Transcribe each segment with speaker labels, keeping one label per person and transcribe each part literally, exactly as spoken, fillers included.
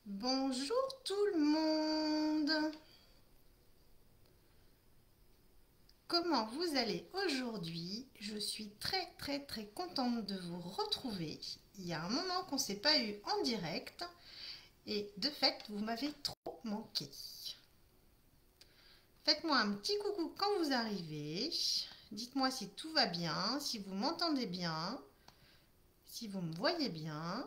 Speaker 1: Bonjour tout le monde. Comment vous allez aujourd'hui? Je suis très très très contente de vous retrouver. Il y a un moment qu'on ne s'est pas eu en direct et de fait vous m'avez trop manqué. Faites-moi un petit coucou quand vous arrivez. Dites-moi si tout va bien, si vous m'entendez bien, si vous me voyez bien.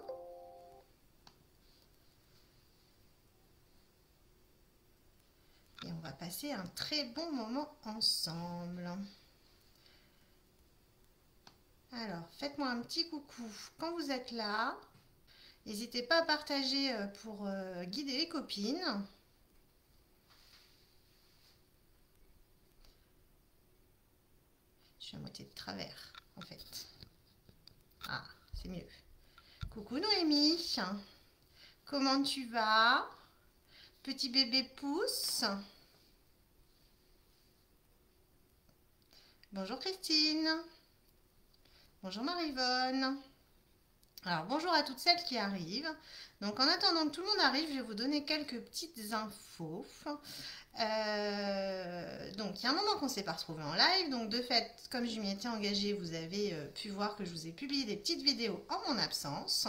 Speaker 1: Et on va passer un très bon moment ensemble. Alors, faites-moi un petit coucou quand vous êtes là. N'hésitez pas à partager pour guider les copines. Je suis à moitié de travers, en fait. Ah, c'est mieux. Coucou Noémie. Comment tu vas? Petit bébé pousse. Bonjour Christine. Bonjour Marivonne. Alors bonjour à toutes celles qui arrivent. Donc en attendant que tout le monde arrive, je vais vous donner quelques petites infos. Euh, donc il y a un moment qu'on ne s'est pas retrouvé en live. Donc de fait, comme je m'y étais engagée, vous avez euh, pu voir que je vous ai publié des petites vidéos en mon absence.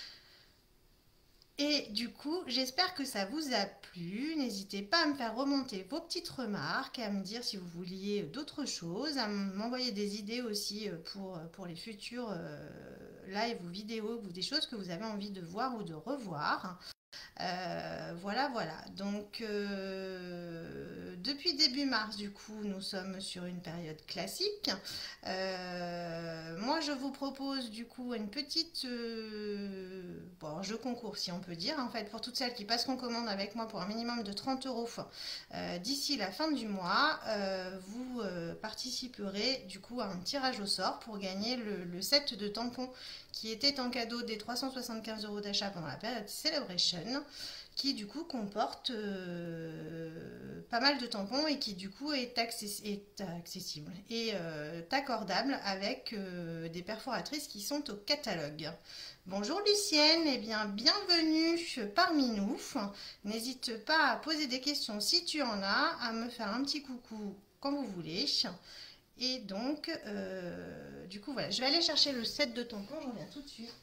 Speaker 1: Et du coup, j'espère que ça vous a plu. N'hésitez pas à me faire remonter vos petites remarques, à me dire si vous vouliez d'autres choses, à m'envoyer des idées aussi pour, pour les futurs euh, lives ou vidéos ou des choses que vous avez envie de voir ou de revoir. Euh, voilà, voilà. Donc, euh, depuis début mars, du coup, nous sommes sur une période classique. Euh, moi, je vous propose, du coup, une petite... Euh, bon, jeu concours, si on peut dire, en fait, pour toutes celles qui passeront commande avec moi pour un minimum de trente euros euh, d'ici la fin du mois. Euh, vous euh, participerez, du coup, à un tirage au sort pour gagner le, le set de tampons qui était en cadeau des trois cent soixante-quinze euros d'achat pendant la période Celebration, qui du coup comporte euh, pas mal de tampons et qui du coup est, accessi est accessible et euh, accordable avec euh, des perforatrices qui sont au catalogue. Bonjour Lucienne, et eh bien bienvenue parmi nous. N'hésite pas à poser des questions si tu en as, à me faire un petit coucou quand vous voulez. Et donc, euh, du coup, voilà, je vais aller chercher le set de tampons, je reviens tout de suite.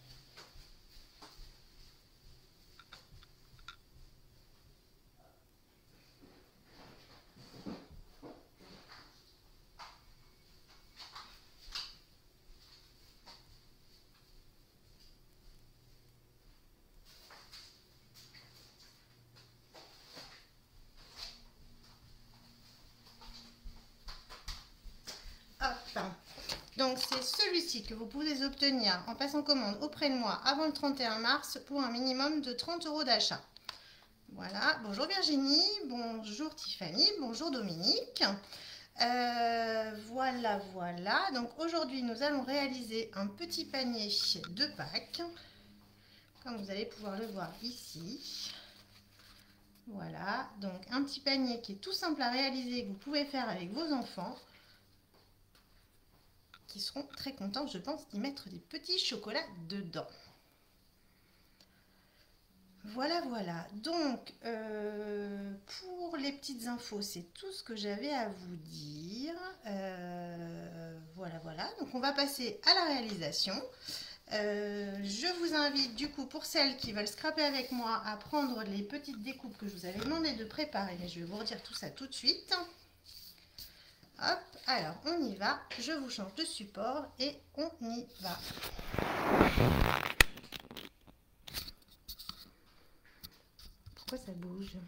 Speaker 1: Hop. Donc, c'est celui-ci que vous pouvez obtenir en passant commande auprès de moi avant le trente et un mars pour un minimum de trente euros d'achat. Voilà, bonjour Virginie, bonjour Tiffany, bonjour Dominique. Euh, voilà, voilà. Donc aujourd'hui, nous allons réaliser un petit panier de Pâques, comme vous allez pouvoir le voir ici. Voilà, donc un petit panier qui est tout simple à réaliser, que vous pouvez faire avec vos enfants, qui seront très contents, je pense, d'y mettre des petits chocolats dedans. Voilà, voilà. Donc, euh, pour les petites infos, c'est tout ce que j'avais à vous dire. Euh, voilà, voilà. Donc, on va passer à la réalisation. Euh, je vous invite, du coup, pour celles qui veulent scraper avec moi, à prendre les petites découpes que je vous avais demandé de préparer. Mais je vais vous redire tout ça tout de suite. Hop, alors, on y va. Je vous change de support et on y va. Pourquoi ça bouge?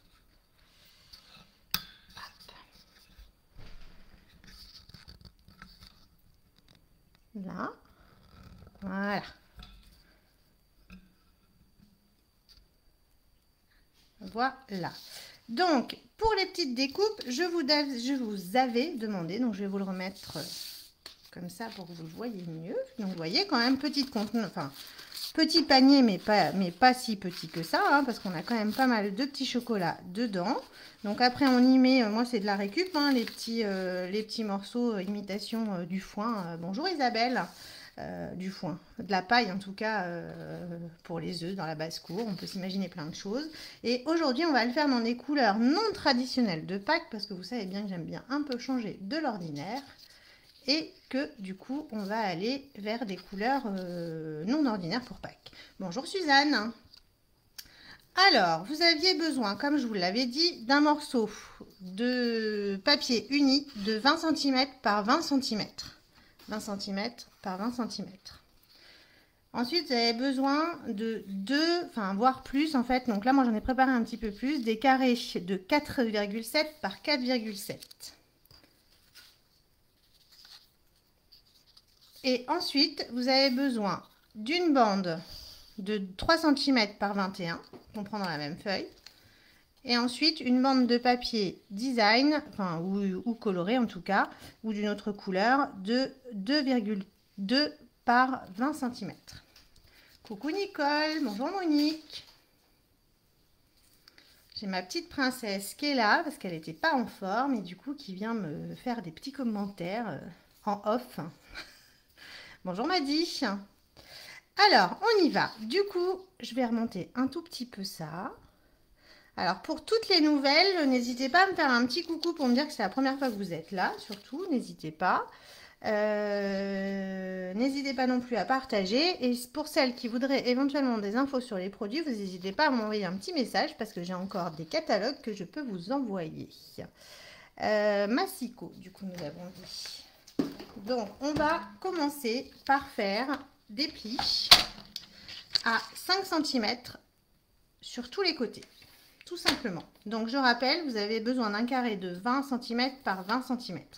Speaker 1: Hop. Là. Voilà. Voilà. Donc, pour les petites découpes, je vous, je vous avais demandé, donc je vais vous le remettre comme ça pour que vous le voyez mieux. Donc, vous voyez quand même, petite contenance, enfin, petit panier, mais pas, mais pas si petit que ça, hein, parce qu'on a quand même pas mal de petits chocolats dedans. Donc après, on y met, moi c'est de la récup, hein, les, petits, euh, les petits morceaux euh, imitation euh, du foin. Euh, bonjour Isabelle. euh, du foin, de la paille en tout cas euh, pour les œufs dans la basse-cour. On peut s'imaginer plein de choses. Et aujourd'hui, on va le faire dans des couleurs non traditionnelles de Pâques parce que vous savez bien que j'aime bien un peu changer de l'ordinaire. Et que du coup, on va aller vers des couleurs euh, non ordinaires pour Pâques. Bonjour Suzanne. Alors, vous aviez besoin, comme je vous l'avais dit, d'un morceau de papier uni de vingt centimètres par vingt centimètres. vingt centimètres par vingt centimètres. Ensuite, vous avez besoin de deux, enfin voire plus en fait. Donc là, moi j'en ai préparé un petit peu plus, des carrés de quatre virgule sept par quatre virgule sept. Et ensuite, vous avez besoin d'une bande de trois centimètres par vingt et un, qu'on prend dans la même feuille. Et ensuite, une bande de papier design, enfin, ou, ou coloré en tout cas, ou d'une autre couleur, de deux virgule deux par vingt centimètres. Coucou Nicole, bonjour Monique. J'ai ma petite princesse qui est là, parce qu'elle n'était pas en forme, et du coup qui vient me faire des petits commentaires en off. Bonjour Maddy. Alors, on y va. Du coup, je vais remonter un tout petit peu ça. Alors, pour toutes les nouvelles, n'hésitez pas à me faire un petit coucou pour me dire que c'est la première fois que vous êtes là. Surtout, n'hésitez pas. Euh, n'hésitez pas non plus à partager. Et pour celles qui voudraient éventuellement des infos sur les produits, vous n'hésitez pas à m'envoyer un petit message parce que j'ai encore des catalogues que je peux vous envoyer. Euh, Massico, du coup, nous avons dit. Donc, on va commencer par faire des plis à cinq centimètres sur tous les côtés, tout simplement. Donc, je rappelle, vous avez besoin d'un carré de vingt centimètres par vingt centimètres.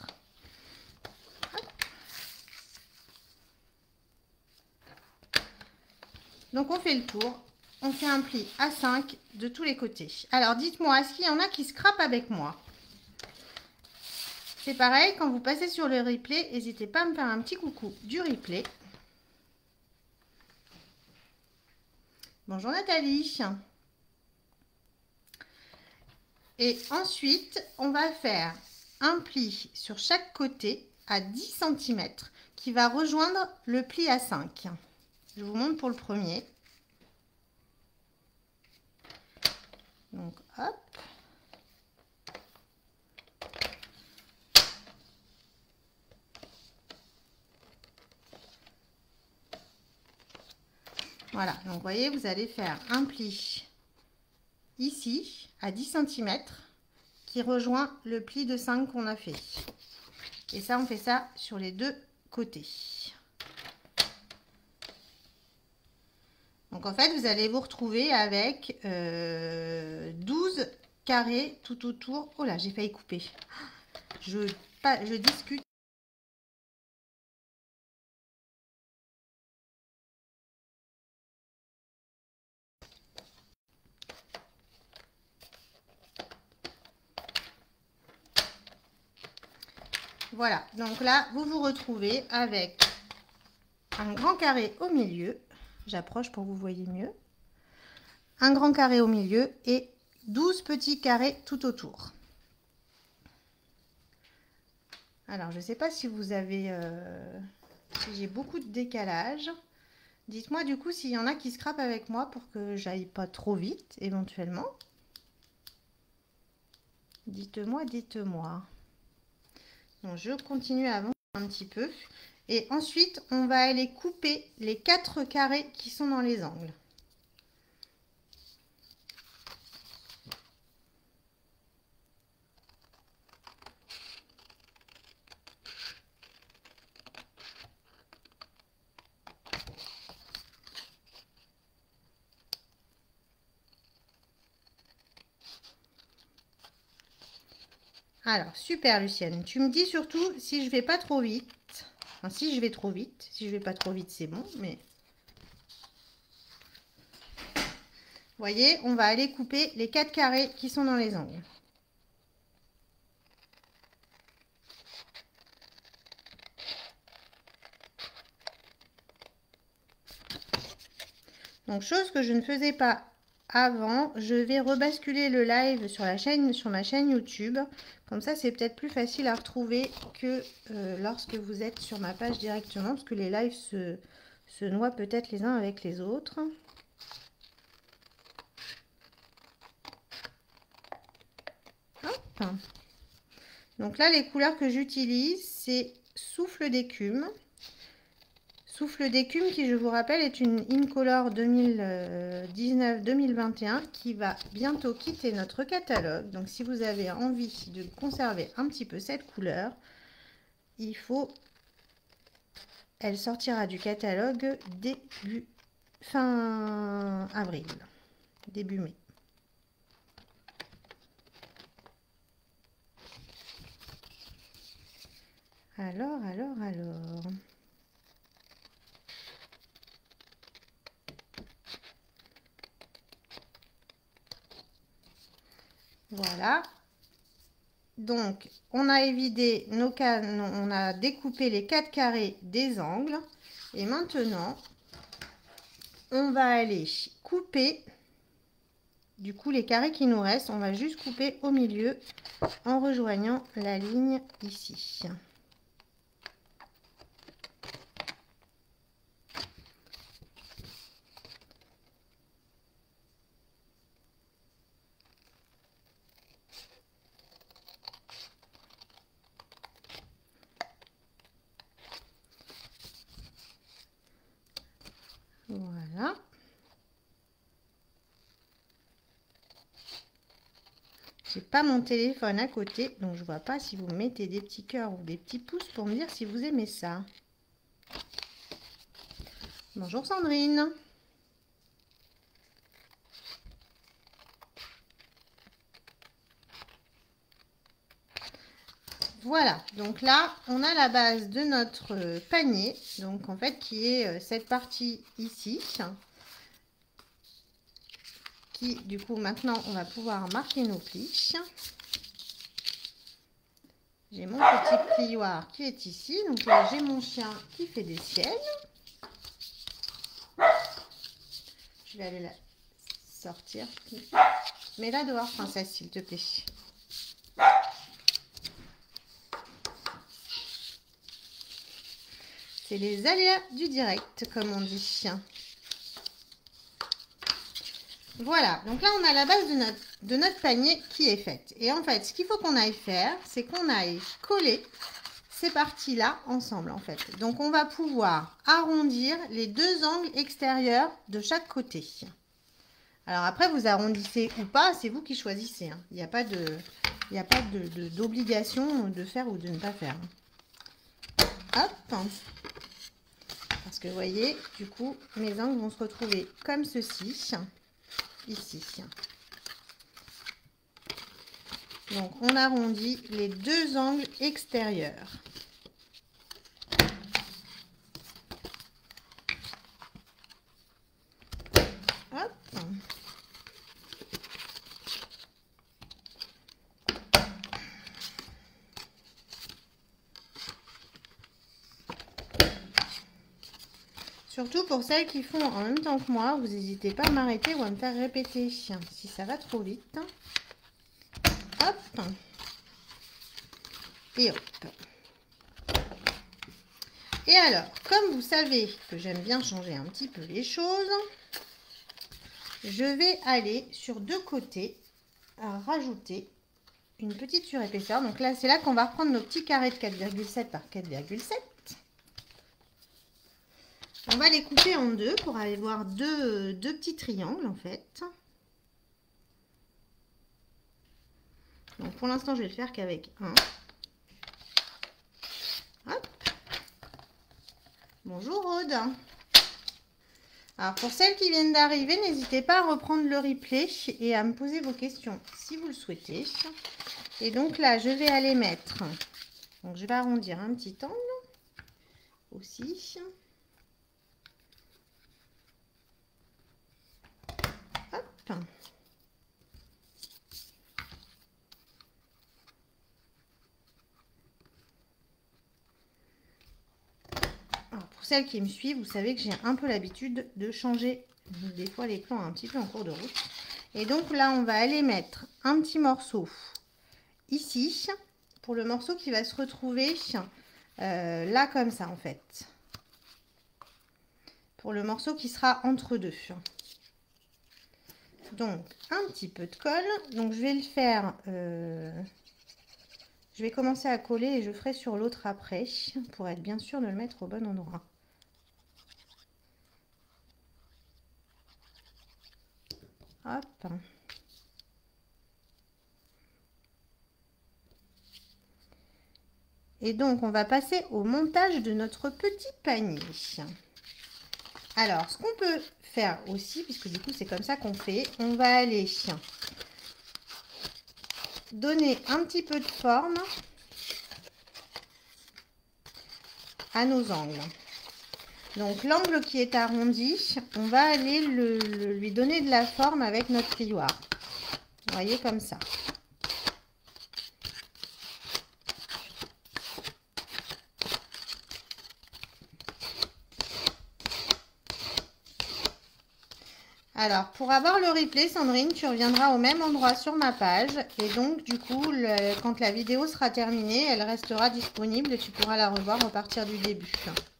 Speaker 1: Donc, on fait le tour. On fait un pli à cinq de tous les côtés. Alors, dites-moi, est-ce qu'il y en a qui scrapent avec moi ? C'est pareil, quand vous passez sur le replay, n'hésitez pas à me faire un petit coucou du replay. Bonjour Nathalie. Et ensuite, on va faire un pli sur chaque côté à dix centimètres qui va rejoindre le pli à cinq. Je vous montre pour le premier. Donc, hop. Voilà, donc vous voyez, vous allez faire un pli ici à dix centimètres qui rejoint le pli de cinq qu'on a fait. Et ça, on fait ça sur les deux côtés. Donc en fait, vous allez vous retrouver avec euh, douze carrés tout autour. Oh là, j'ai failli couper. Je, pas, je discute. Voilà, donc là, vous vous retrouvez avec un grand carré au milieu. J'approche pour que vous voyez mieux. Un grand carré au milieu et douze petits carrés tout autour. Alors, je ne sais pas si vous avez... Euh, si j'ai beaucoup de décalage. Dites-moi du coup s'il y en a qui scrapent avec moi pour que j'aille pas trop vite, éventuellement. Dites-moi, dites-moi. Donc, je continue à avancer un petit peu. Et ensuite, on va aller couper les quatre carrés qui sont dans les angles. Alors, super Lucienne. Tu me dis surtout si je vais pas trop vite. Enfin, si je vais trop vite. Si je vais pas trop vite, c'est bon, mais... Vous voyez, on va aller couper les quatre carrés qui sont dans les angles. Donc, chose que je ne faisais pas avant, je vais rebasculer le live sur la chaîne, sur ma chaîne YouTube. Comme ça, c'est peut-être plus facile à retrouver que euh, lorsque vous êtes sur ma page directement, parce que les lives se, se noient peut-être les uns avec les autres. Hop. Donc là, les couleurs que j'utilise, c'est Souffle d'écume. Souffle d'écume qui, je vous rappelle, est une Incolor deux mille dix-neuf deux mille vingt et un qui va bientôt quitter notre catalogue. Donc si vous avez envie de conserver un petit peu cette couleur, il faut... Elle sortira du catalogue début fin avril, début mai. Alors, alors, alors... Voilà. Donc, on a évidé nos cannes, on a découpé les quatre carrés des angles. Et maintenant, on va aller couper, du coup, les carrés qui nous restent. On va juste couper au milieu en rejoignant la ligne ici. Voilà. J'ai pas mon téléphone à côté, donc je vois pas si vous mettez des petits cœurs ou des petits pouces pour me dire si vous aimez ça. Bonjour Sandrine. Voilà, donc là, on a la base de notre panier, donc en fait, qui est cette partie ici, qui, du coup, maintenant, on va pouvoir marquer nos plis. J'ai mon petit plioir qui est ici, donc là, j'ai mon chien qui fait des siennes. Je vais aller la sortir. Mets-la dehors, princesse, s'il te plaît. C'est les aléas du direct, comme on dit. Voilà, donc là, on a la base de notre, de notre panier qui est faite. Et en fait, ce qu'il faut qu'on aille faire, c'est qu'on aille coller ces parties-là ensemble, en fait. Donc, on va pouvoir arrondir les deux angles extérieurs de chaque côté. Alors après, vous arrondissez ou pas, c'est vous qui choisissez. Hein. Il n'y a pas de, il n'y a pas de, de, d'obligation de faire ou de ne pas faire. Hop. Parce que vous voyez, du coup, mes angles vont se retrouver comme ceci, ici. Donc, on arrondit les deux angles extérieurs. Hop. Surtout pour celles qui font en même temps que moi, vous n'hésitez pas à m'arrêter ou à me faire répéter si ça va trop vite. Hop. Et hop. Et alors, comme vous savez que j'aime bien changer un petit peu les choses, je vais aller sur deux côtés à rajouter une petite surépaisseur. Donc là, c'est là qu'on va reprendre nos petits carrés de quatre virgule sept par quatre virgule sept. On va les couper en deux pour aller voir deux, deux petits triangles en fait. Donc pour l'instant, je vais le faire qu'avec un. Hop. Bonjour Aude. Alors pour celles qui viennent d'arriver, n'hésitez pas à reprendre le replay et à me poser vos questions si vous le souhaitez. Et donc là, je vais aller mettre, donc je vais arrondir un petit angle aussi. Hop. Alors pour celles qui me suivent, vous savez que j'ai un peu l'habitude de changer Des fois, les plans un petit peu en cours de route. Et donc là, on va aller mettre un petit morceau ici, pour le morceau qui va se retrouver euh, là comme ça en fait. Pour le morceau qui sera entre deux. Donc un petit peu de colle. Donc je vais le faire, euh, je vais commencer à coller et je ferai sur l'autre après, pour être bien sûr de le mettre au bon endroit. Hop. Et donc, on va passer au montage de notre petit panier. Alors, ce qu'on peut faire aussi, puisque du coup, c'est comme ça qu'on fait, on va aller donner un petit peu de forme à nos angles. Donc, l'angle qui est arrondi, on va aller le, le, lui donner de la forme avec notre plioir. Vous voyez, comme ça. Alors, pour avoir le replay, Sandrine, tu reviendras au même endroit sur ma page. Et donc, du coup, le, quand la vidéo sera terminée, elle restera disponible et tu pourras la revoir à partir du début.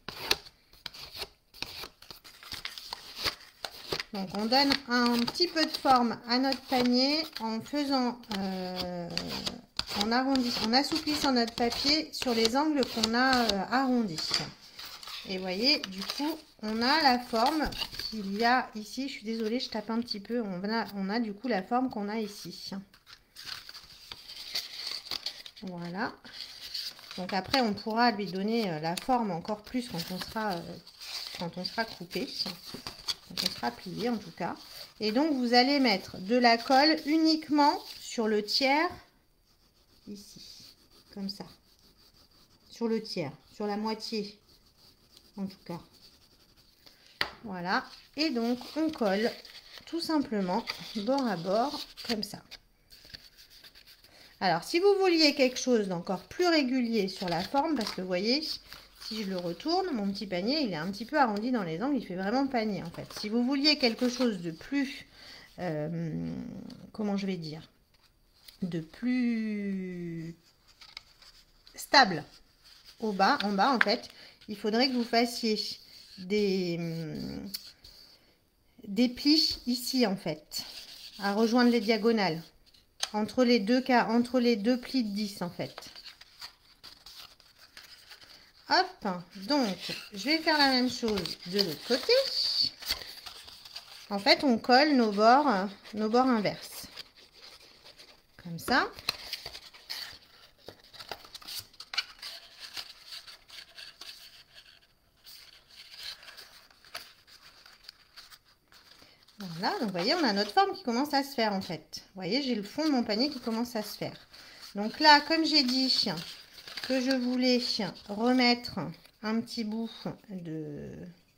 Speaker 1: Donc, on donne un petit peu de forme à notre panier en faisant, euh, en, arrondissant, en assouplissant notre papier sur les angles qu'on a euh, arrondis. Et vous voyez, du coup, on a la forme qu'il y a ici. Je suis désolée, je tape un petit peu. On a, on a du coup la forme qu'on a ici. Voilà. Donc après, on pourra lui donner la forme encore plus quand on sera, euh, quand on sera coupé. Quand on sera plié en tout cas. Et donc, vous allez mettre de la colle uniquement sur le tiers. Ici. Comme ça. Sur le tiers. Sur la moitié. En tout cas. Voilà. Et donc, on colle tout simplement bord à bord, comme ça. Alors, si vous vouliez quelque chose d'encore plus régulier sur la forme, parce que vous voyez, si je le retourne, mon petit panier, il est un petit peu arrondi dans les angles, il fait vraiment panier en fait. Si vous vouliez quelque chose de plus, euh, comment je vais dire, de plus stable au bas, en bas en fait, il faudrait que vous fassiez des, des plis ici en fait, à rejoindre les diagonales, entre les deux, entre les deux plis de dix en fait. Hop, donc je vais faire la même chose de l'autre côté. En fait, on colle nos bords, nos bords inverses. Comme ça. Voilà, donc vous voyez, on a notre forme qui commence à se faire en fait. Vous voyez, j'ai le fond de mon panier qui commence à se faire. Donc là, comme j'ai dit que je voulais remettre un petit bout de,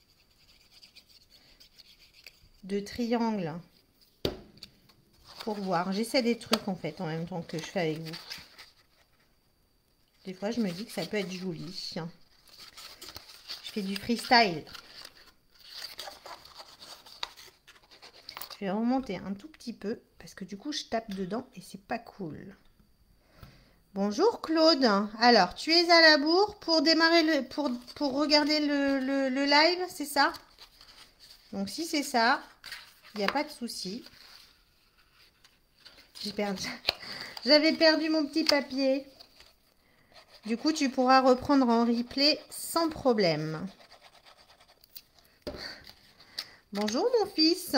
Speaker 1: de triangle pour voir. J'essaie des trucs en fait en même temps que je fais avec vous. Des fois, je me dis que ça peut être joli. Je fais du freestyle. Je vais remonter un tout petit peu parce que du coup je tape dedans et c'est pas cool. Bonjour Claude. Alors tu es à la bourre pour démarrer le pour, pour regarder le, le, le live, c'est ça? Donc si c'est ça, il n'y a pas de souci. J'ai perdu. J'avais perdu mon petit papier. Du coup tu pourras reprendre en replay sans problème. Bonjour mon fils.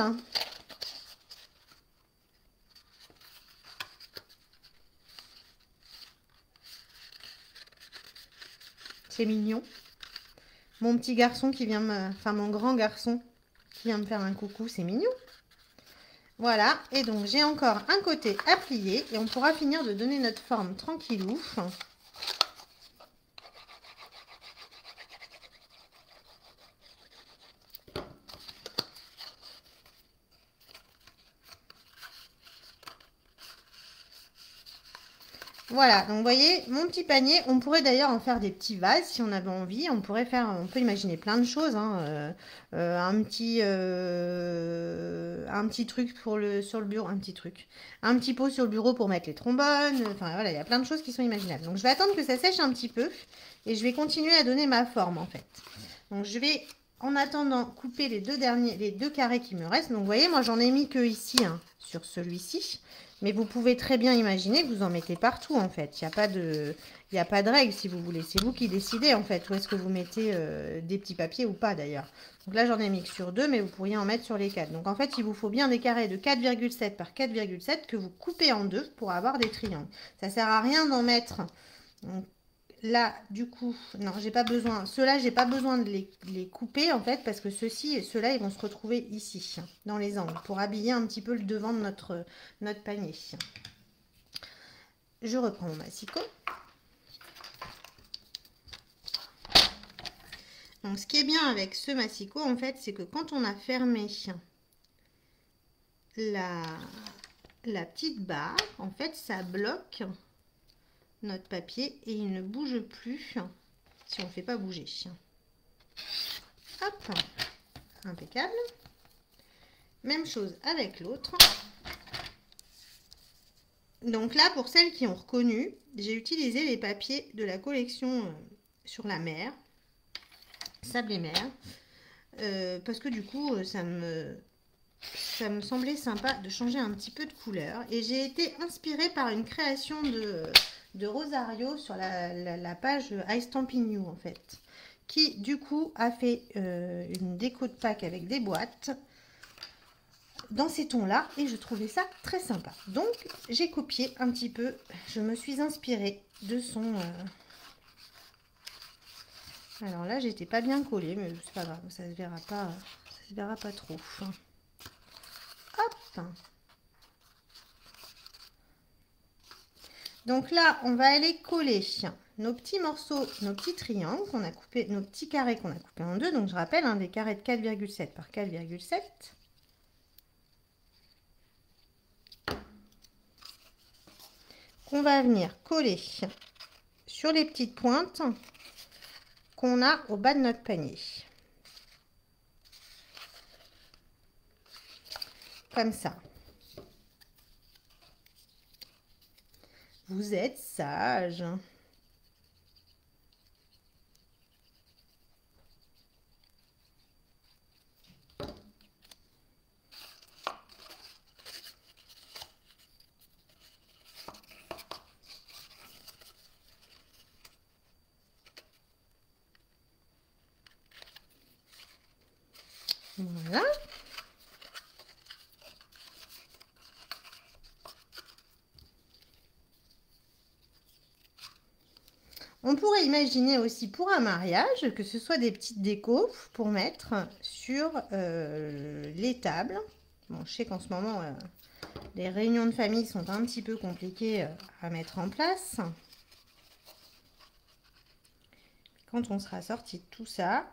Speaker 1: C'est mignon. Mon petit garçon qui vient me... Enfin, mon grand garçon qui vient me faire un coucou, c'est mignon. Voilà, et donc j'ai encore un côté à plier et on pourra finir de donner notre forme tranquillou. Voilà, donc vous voyez, mon petit panier, on pourrait d'ailleurs en faire des petits vases si on avait envie. On pourrait faire, on peut imaginer plein de choses, hein, euh, euh, un petit, euh, un petit truc pour le, sur le bureau, un petit truc, un petit pot sur le bureau pour mettre les trombones. Enfin voilà, il y a plein de choses qui sont imaginables. Donc je vais attendre que ça sèche un petit peu et je vais continuer à donner ma forme en fait. Donc je vais, en attendant, couper les deux derniers, les deux carrés qui me restent. Donc vous voyez, moi j'en ai mis que ici, hein, sur celui-ci. Mais vous pouvez très bien imaginer que vous en mettez partout en fait. Il n'y a pas de, il n'y a pas de règle si vous voulez. C'est vous qui décidez en fait où est-ce que vous mettez euh, des petits papiers ou pas d'ailleurs. Donc là j'en ai mis que sur deux, mais vous pourriez en mettre sur les quatre. Donc en fait il vous faut bien des carrés de quatre virgule sept par quatre virgule sept que vous coupez en deux pour avoir des triangles. Ça ne sert à rien d'en mettre. Donc, là, du coup, non, j'ai pas besoin. Ceux-là, j'ai pas besoin de les, les couper en fait, parce que ceux-ci et ceux-là, ils vont se retrouver ici, dans les angles, pour habiller un petit peu le devant de notre, notre panier. Je reprends mon massicot. Donc, ce qui est bien avec ce massicot, en fait, c'est que quand on a fermé la, la petite barre, en fait, ça bloque notre papier et il ne bouge plus si on ne fait pas bouger. Hop, impeccable. Même chose avec l'autre. Donc là, pour celles qui ont reconnu, j'ai utilisé les papiers de la collection sur la mer, sable et mer, euh, parce que du coup, ça me, ça me semblait sympa de changer un petit peu de couleur. Et j'ai été inspirée par une création de... de Rosario sur la, la, la page I Stampin' You en fait, qui du coup a fait euh, une déco de Pâques avec des boîtes dans ces tons là et je trouvais ça très sympa. Donc j'ai copié un petit peu, je me suis inspirée de son... Euh... Alors là j'étais pas bien collée, mais c'est pas grave, ça se verra pas, ça se verra pas trop. Hop. Donc là, on va aller coller nos petits morceaux, nos petits triangles qu'on a coupés, nos petits carrés qu'on a coupés en deux. Donc je rappelle, hein, des carrés de quatre virgule sept par quatre virgule sept. Qu'on va venir coller sur les petites pointes qu'on a au bas de notre panier. Comme ça. Vous êtes sage. Voilà. On pourrait imaginer aussi pour un mariage que ce soit des petites décos pour mettre sur euh, les tables. Bon, je sais qu'en ce moment, euh, les réunions de famille sont un petit peu compliquées euh, à mettre en place. Quand on sera sorti de tout ça,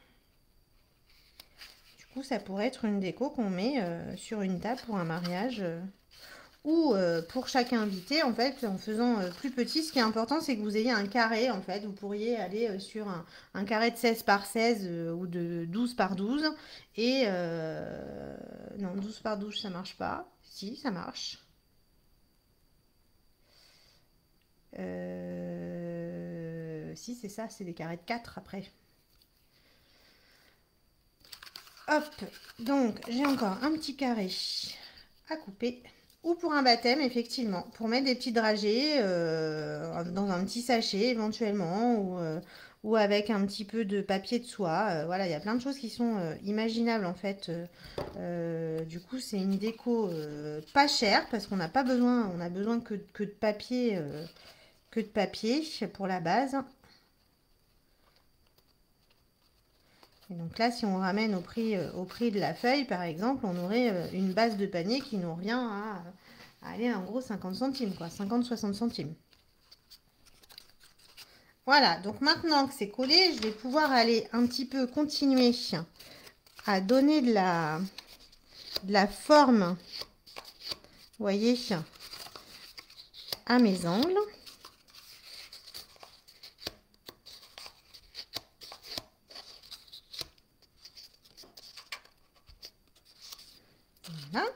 Speaker 1: du coup, ça pourrait être une déco qu'on met euh, sur une table pour un mariage. Euh, ou euh, pour chaque invité, en fait, en faisant euh, plus petit. Ce qui est important, c'est que vous ayez un carré, en fait. Vous pourriez aller euh, sur un, un carré de seize par seize euh, ou de douze par douze. Et euh, non, douze par douze, ça marche pas. Si, ça marche. Euh, si, c'est ça, c'est des carrés de quatre après. Hop, donc j'ai encore un petit carré à couper. Ou pour un baptême, effectivement, pour mettre des petits dragées euh, dans un petit sachet éventuellement, ou, euh, ou avec un petit peu de papier de soie. Euh, voilà, il y a plein de choses qui sont euh, imaginables en fait. Euh, du coup, c'est une déco euh, pas chère parce qu'on n'a pas besoin, on a besoin que, que de papier, euh, que de papier pour la base. Et donc là, si on ramène au prix, euh, au prix de la feuille, par exemple, on aurait euh, une base de panier qui nous revient à, à aller en gros cinquante centimes, quoi, cinquante à soixante centimes. Voilà, donc maintenant que c'est collé, je vais pouvoir aller un petit peu continuer à donner de la, de la forme, vous voyez, à mes angles.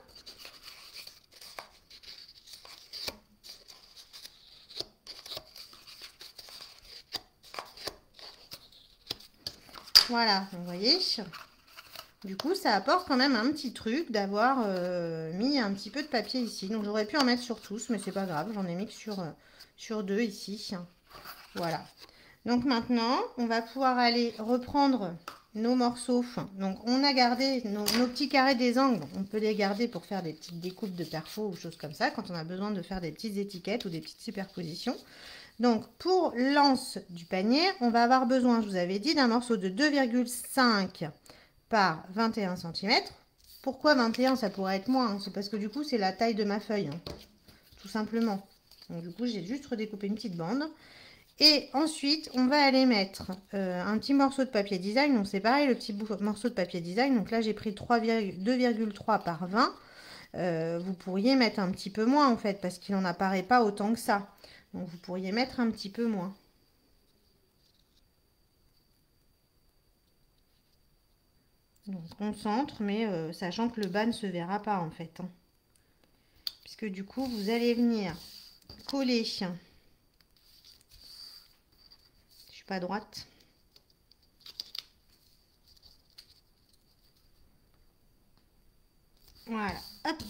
Speaker 1: Voilà, vous voyez. Du coup, ça apporte quand même un petit truc d'avoir euh, mis un petit peu de papier ici. Donc, j'aurais pu en mettre sur tous, mais c'est pas grave. J'en ai mis que sur, euh, sur deux ici. Voilà. Donc, maintenant, on va pouvoir aller reprendre nos morceaux. Donc, on a gardé nos, nos petits carrés des angles. On peut les garder pour faire des petites découpes de perfos ou choses comme ça, quand on a besoin de faire des petites étiquettes ou des petites superpositions. Donc, pour l'anse du panier, on va avoir besoin, je vous avais dit, d'un morceau de deux virgule cinq par vingt et un centimètres. Pourquoi vingt et un? Ça pourrait être moins, hein. C'est parce que du coup, c'est la taille de ma feuille, hein, tout simplement. Donc, du coup, j'ai juste redécoupé une petite bande. Et ensuite, on va aller mettre euh, un petit morceau de papier design. Donc, c'est pareil, le petit morceau de papier design. Donc là, j'ai pris deux virgule trois par vingt. Euh, vous pourriez mettre un petit peu moins, en fait, parce qu'il n'en apparaît pas autant que ça. Donc, vous pourriez mettre un petit peu moins. Donc, on centre, mais euh, sachant que le bas ne se verra pas, en fait. Hein. Puisque du coup, vous allez venir coller. Je suis pas droite. Voilà, hop.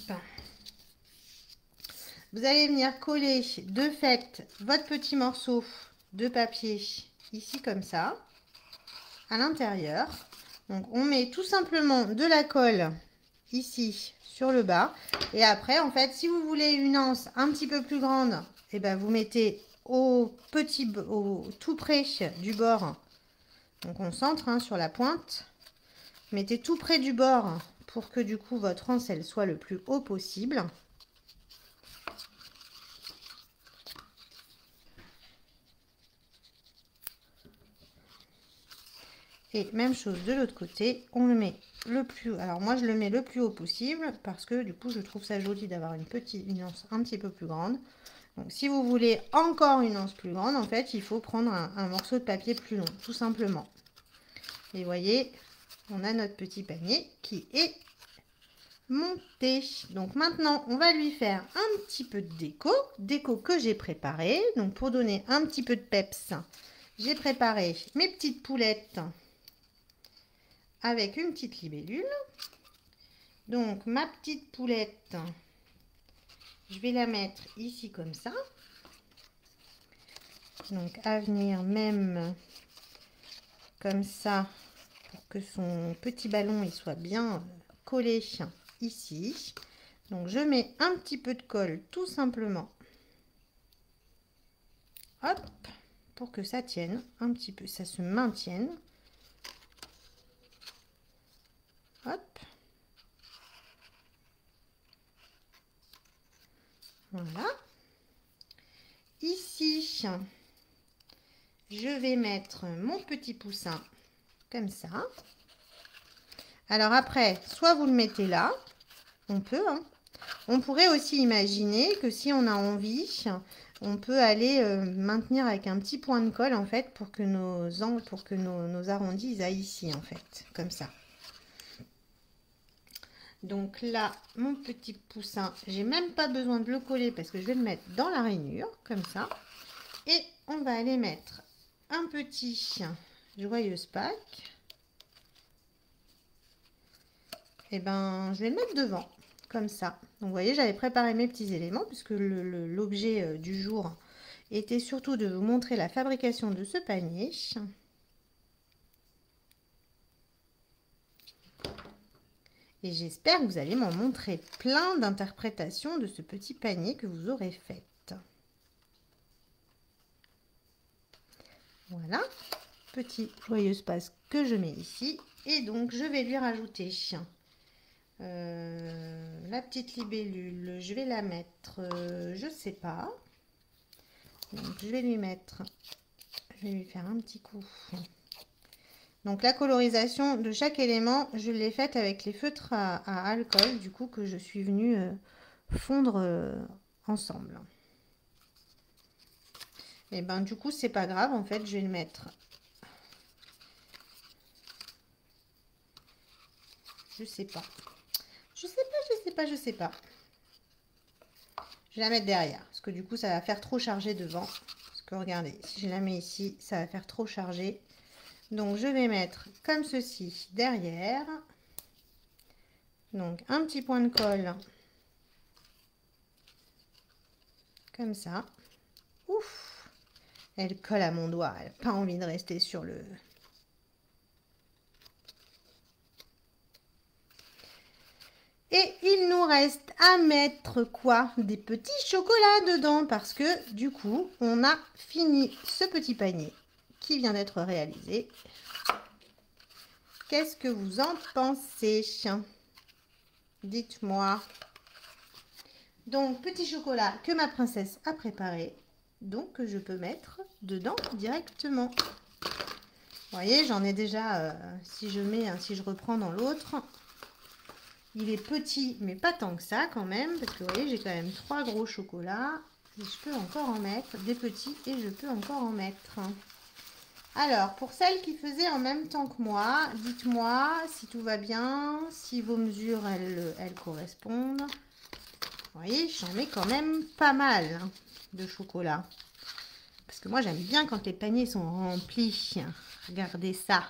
Speaker 1: Vous allez venir coller de fait votre petit morceau de papier ici comme ça, à l'intérieur. Donc on met tout simplement de la colle ici sur le bas. Et après, en fait, si vous voulez une anse un petit peu plus grande, et ben vous mettez au petit, au tout près du bord. Donc on centre hein, sur la pointe. Mettez tout près du bord pour que du coup votre anse elle soit le plus haut possible. Et même chose de l'autre côté, on le met le plus, alors moi je le mets le plus haut possible parce que du coup je trouve ça joli d'avoir une petite une anse un petit peu plus grande. Donc si vous voulez encore une anse plus grande, en fait il faut prendre un, un morceau de papier plus long, tout simplement. Et vous voyez, on a notre petit panier qui est monté. Donc maintenant on va lui faire un petit peu de déco, déco que j'ai préparé. Donc pour donner un petit peu de peps, j'ai préparé mes petites poulettes avec une petite libellule. Donc ma petite poulette, je vais la mettre ici comme ça. Donc à venir même comme ça pour que son petit ballon il soit bien collé ici. Donc je mets un petit peu de colle tout simplement. Hop, pour que ça tienne un petit peu, ça se maintienne. Hop. Voilà. Ici, je vais mettre mon petit poussin comme ça. Alors après, soit vous le mettez là, on peut. Hein. On pourrait aussi imaginer que si on a envie, on peut aller euh, maintenir avec un petit point de colle en fait pour que nos angles, pour que nos, nos arrondis ils aillent ici en fait, comme ça. Donc là, mon petit poussin, j'ai même pas besoin de le coller parce que je vais le mettre dans la rainure, comme ça. Et on va aller mettre un petit joyeuse Pâques. Et ben, je vais le mettre devant, comme ça. Donc vous voyez, j'avais préparé mes petits éléments puisque l'objet du jour était surtout de vous montrer la fabrication de ce panier. Et j'espère que vous allez m'en montrer plein d'interprétations de ce petit panier que vous aurez fait. Voilà, petit joyeuse Pâques que je mets ici. Et donc, je vais lui rajouter euh, la petite libellule. Je vais la mettre, euh, je sais pas. Donc, je vais lui mettre, je vais lui faire un petit coup. Donc la colorisation de chaque élément, je l'ai faite avec les feutres à, à alcool, du coup que je suis venue euh, fondre euh, ensemble. Et ben du coup c'est pas grave, en fait je vais le mettre. Je sais pas. Je sais pas, je sais pas, je sais pas. Je vais la mettre derrière, parce que du coup, ça va faire trop chargé devant. Parce que regardez, si je la mets ici, ça va faire trop chargé. Donc, je vais mettre comme ceci derrière. Donc, un petit point de colle. Comme ça. Ouf! Elle colle à mon doigt. Elle n'a pas envie de rester sur le... Et il nous reste à mettre quoi? Des petits chocolats dedans. Parce que du coup, on a fini ce petit panier qui vient d'être réalisé. Qu'est-ce que vous en pensez? Dites-moi. Donc, petit chocolat que ma princesse a préparé. Donc, que je peux mettre dedans directement. Vous voyez, j'en ai déjà, euh, si je mets, hein, si je reprends dans l'autre, il est petit, mais pas tant que ça quand même. Parce que vous voyez, j'ai quand même trois gros chocolats. Et je peux encore en mettre des petits et je peux encore en mettre. Alors, pour celles qui faisaient en même temps que moi, dites-moi si tout va bien, si vos mesures, elles, elles correspondent. Vous voyez, j'en mets quand même pas mal hein, de chocolat. Parce que moi, j'aime bien quand les paniers sont remplis. Regardez ça.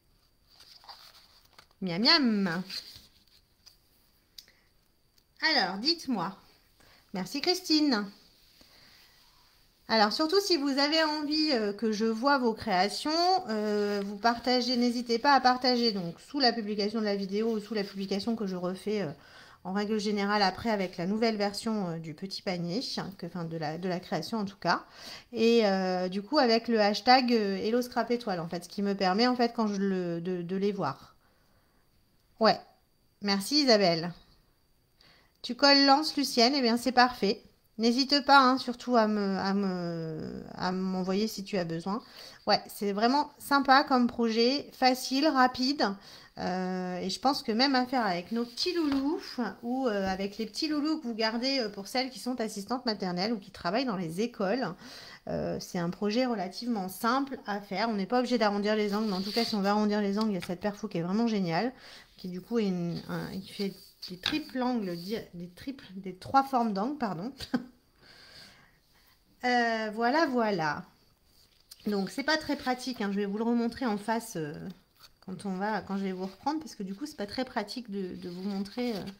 Speaker 1: Miam miam. Alors, dites-moi. Merci Christine. Alors, surtout si vous avez envie euh, que je vois vos créations, euh, vous partagez, n'hésitez pas à partager donc sous la publication de la vidéo ou sous la publication que je refais euh, en règle générale après avec la nouvelle version euh, du petit panier, que, enfin de la, de la création en tout cas. Et euh, du coup avec le hashtag euh, Hello Scrap Étoile en fait, ce qui me permet en fait quand je le, de, de les voir. Ouais, merci Isabelle. Tu colles Lance Lucienne, et eh bien c'est parfait. N'hésite pas, hein, surtout à me, à me, à m'envoyer si tu as besoin. Ouais, c'est vraiment sympa comme projet, facile, rapide. Euh, et je pense que même à faire avec nos petits loulous ou euh, avec les petits loulous que vous gardez euh, pour celles qui sont assistantes maternelles ou qui travaillent dans les écoles. Euh, c'est un projet relativement simple à faire. On n'est pas obligé d'arrondir les angles, mais en tout cas, si on veut arrondir les angles, il y a cette perfo qui est vraiment géniale, qui du coup est une, un, il fait des triples angles, des triples, des trois formes d'angles, pardon. euh, voilà, voilà. Donc c'est pas très pratique. Hein. Je vais vous le remontrer en face euh, quand on va, quand je vais vous reprendre, parce que du coup c'est pas très pratique de, de vous montrer. Euh...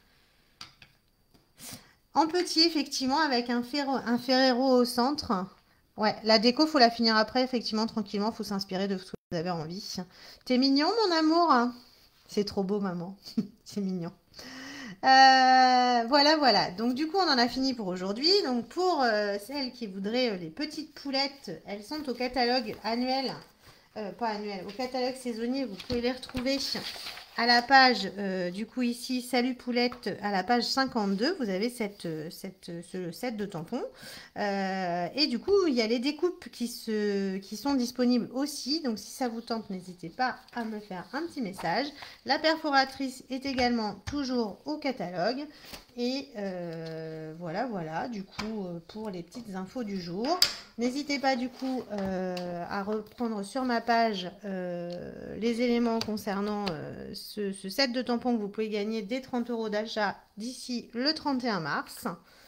Speaker 1: En petit, effectivement, avec un, ferro, un Ferrero au centre. Ouais, la déco, faut la finir après, effectivement, tranquillement. Faut s'inspirer de ce que vous avez envie. T'es mignon, mon amour. C'est trop beau, maman. C'est mignon. Euh, voilà, voilà. Donc, du coup, on en a fini pour aujourd'hui. Donc, pour euh, celles qui voudraient euh, les petites poulettes, elles sont au catalogue annuel. Euh, pas annuel, au catalogue saisonnier. Vous pouvez les retrouver à la page, euh, du coup ici, Salut Poulette, à la page cinquante-deux, vous avez cette, cette, ce set de tampons. Euh, et du coup, il y a les découpes qui, se, qui sont disponibles aussi. Donc, si ça vous tente, n'hésitez pas à me faire un petit message. La perforatrice est également toujours au catalogue. Et euh, voilà, voilà, du coup, pour les petites infos du jour. N'hésitez pas, du coup, euh, à reprendre sur ma page euh, les éléments concernant euh, ce, ce set de tampons que vous pouvez gagner dès trente euros d'achat d'ici le trente et un mars.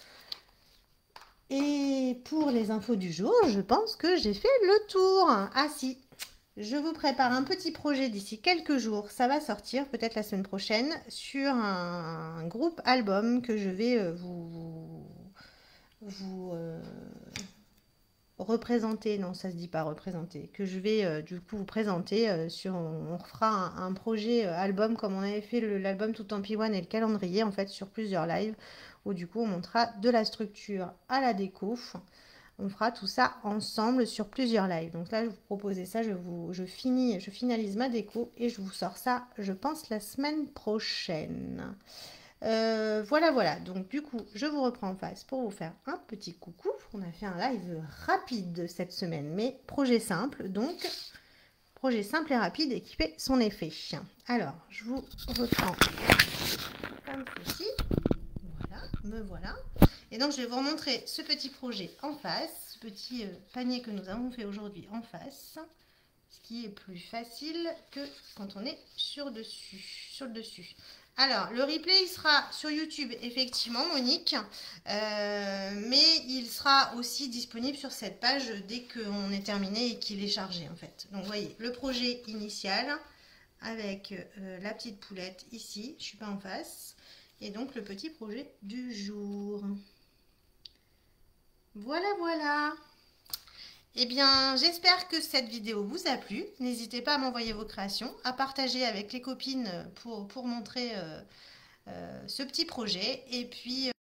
Speaker 1: Et pour les infos du jour, je pense que j'ai fait le tour. Ah si, je vous prépare un petit projet d'ici quelques jours. Ça va sortir peut-être la semaine prochaine sur un, un groupe album que je vais euh, vous... vous, vous euh, représenter, non ça se dit pas représenter, que je vais euh, du coup vous présenter euh, sur, on, on refera un, un projet euh, album comme on avait fait l'album tout en P un et le calendrier en fait sur plusieurs lives où du coup on montrera de la structure à la déco. On fera tout ça ensemble sur plusieurs lives. Donc là je vous proposais ça, je, vous, je, finis, je finalise ma déco et je vous sors ça je pense la semaine prochaine. Euh, voilà, voilà. Donc, du coup, je vous reprends en face pour vous faire un petit coucou. On a fait un live rapide cette semaine, mais projet simple. Donc, projet simple et rapide et qui fait son effet. Alors, je vous reprends comme ceci. Voilà, me voilà. Et donc, je vais vous remontrer ce petit projet en face, ce petit euh, panier que nous avons fait aujourd'hui en face. Ce qui est plus facile que quand on est sur, dessus, sur le dessus. Alors, le replay, il sera sur YouTube, effectivement, Monique, euh, mais il sera aussi disponible sur cette page dès qu'on est terminé et qu'il est chargé, en fait. Donc, vous voyez, le projet initial avec euh, la petite poulette ici, je ne suis pas en face, et donc le petit projet du jour. Voilà, voilà. Eh bien, j'espère que cette vidéo vous a plu. N'hésitez pas à m'envoyer vos créations, à partager avec les copines pour, pour montrer euh, euh, ce petit projet. Et puis,